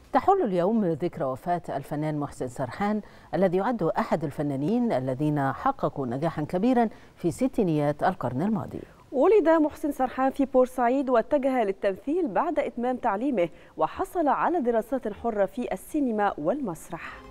تحل اليوم ذكرى وفاة الفنان محسن سرحان الذي يعد أحد الفنانين الذين حققوا نجاحا كبيرا في ستينيات القرن الماضي. ولد محسن سرحان في بورسعيد واتجه للتمثيل بعد إتمام تعليمه، وحصل على دراسات حرة في السينما والمسرح.